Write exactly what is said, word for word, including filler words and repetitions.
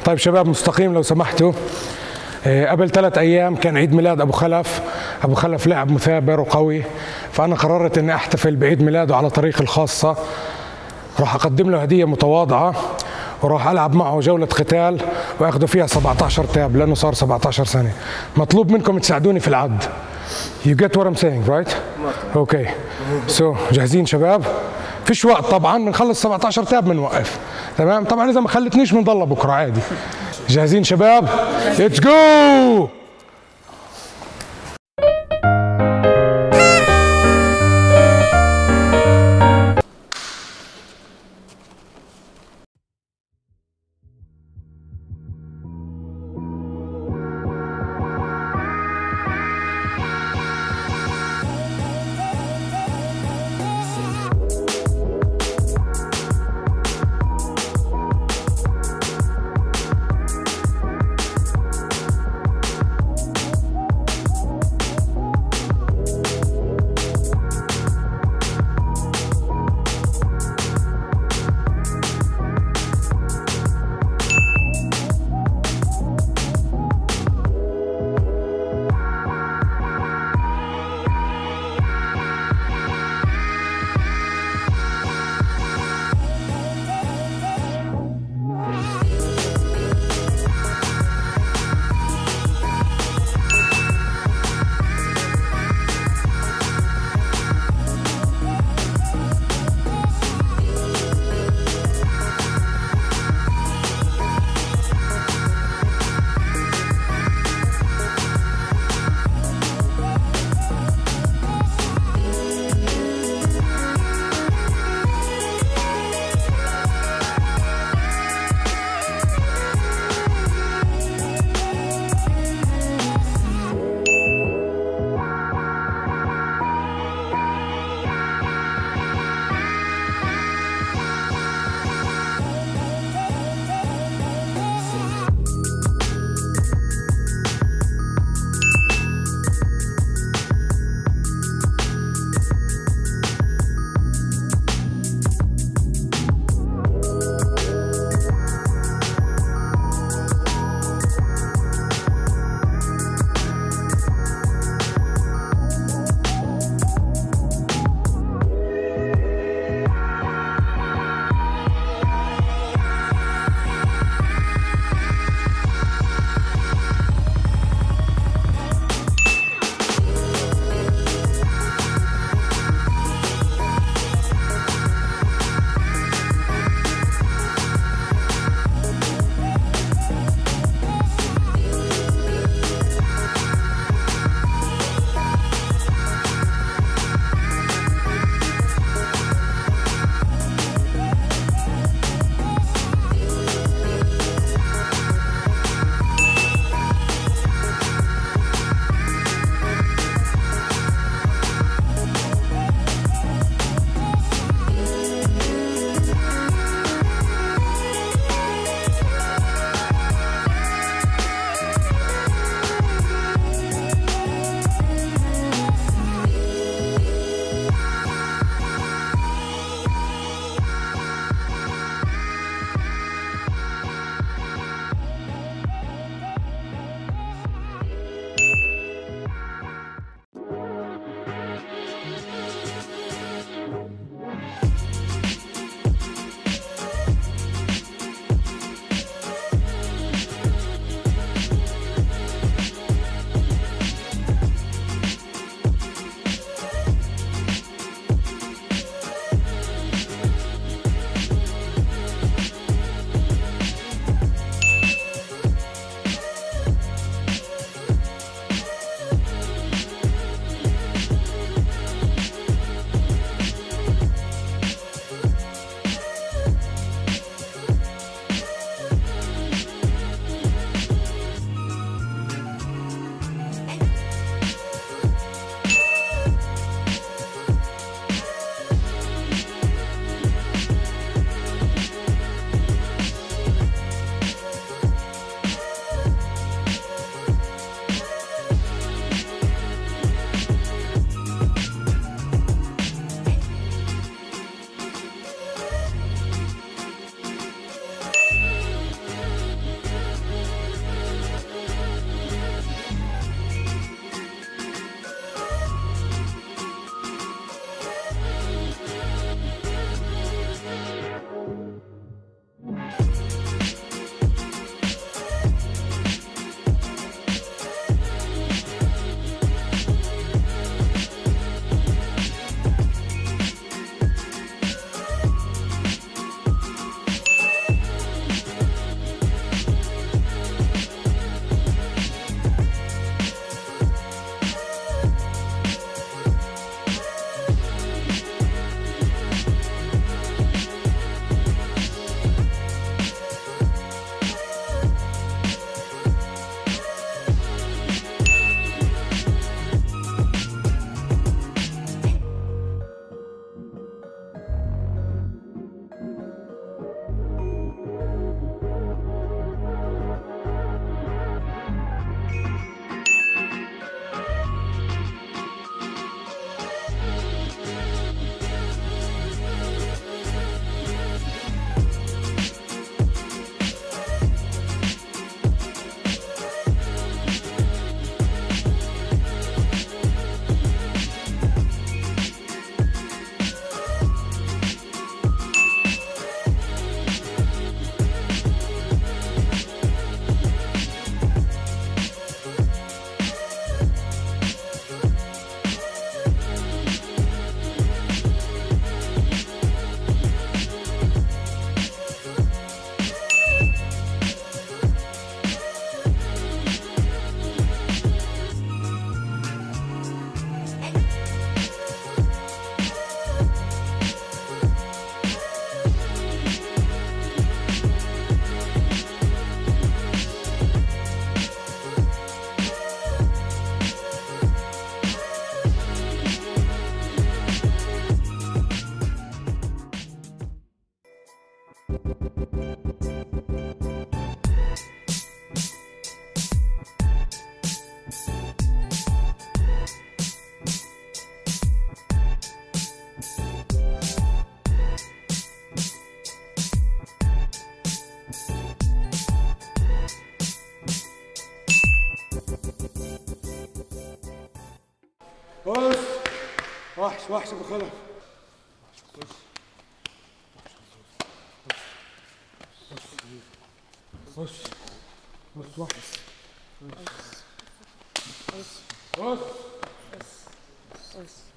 طيب شباب مستقيم لو سمحتوا، قبل ثلاث ايام كان عيد ميلاد ابو خلف. ابو خلف لاعب مثابر وقوي، فانا قررت اني احتفل بعيد ميلاده على طريقي الخاصه. راح اقدم له هديه متواضعه، وراح العب معه جوله قتال واخذه فيها سبعة عشر تاب لانه صار سبعة عشر سنه. مطلوب منكم تساعدوني في العد. You get what I'm saying, right? اوكي. سو جاهزين شباب؟ فيش وقت طبعا، بنخلص سبعة عشر تاب بنوقف. تمام؟ طبعا اذا ما خلتنيش بنضل بكره عادي. جاهزين شباب؟ Let's go! وحش وحش ابو خلف. بص بص وحش. بص بص بص